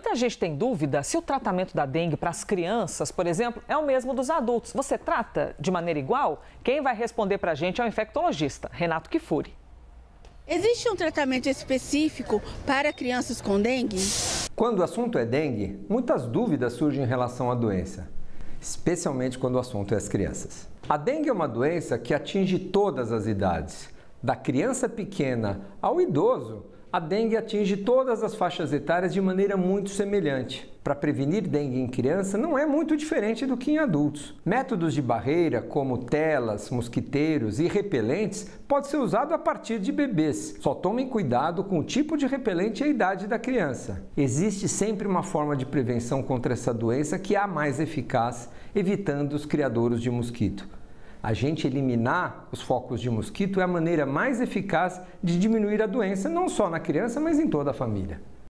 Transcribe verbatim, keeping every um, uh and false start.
Muita gente tem dúvida se o tratamento da dengue para as crianças, por exemplo, é o mesmo dos adultos. Você trata de maneira igual? Quem vai responder para a gente é o infectologista, Renato Kifuri. Existe um tratamento específico para crianças com dengue? Quando o assunto é dengue, muitas dúvidas surgem em relação à doença, especialmente quando o assunto é as crianças. A dengue é uma doença que atinge todas as idades. Da criança pequena ao idoso, a dengue atinge todas as faixas etárias de maneira muito semelhante. Para prevenir dengue em criança não é muito diferente do que em adultos. Métodos de barreira, como telas, mosquiteiros e repelentes, pode ser usado a partir de bebês. Só tomem cuidado com o tipo de repelente e a idade da criança. Existe sempre uma forma de prevenção contra essa doença que é a mais eficaz, evitando os criadouros de mosquito. A gente eliminar os focos de mosquito é a maneira mais eficaz de diminuir a doença, não só na criança, mas em toda a família.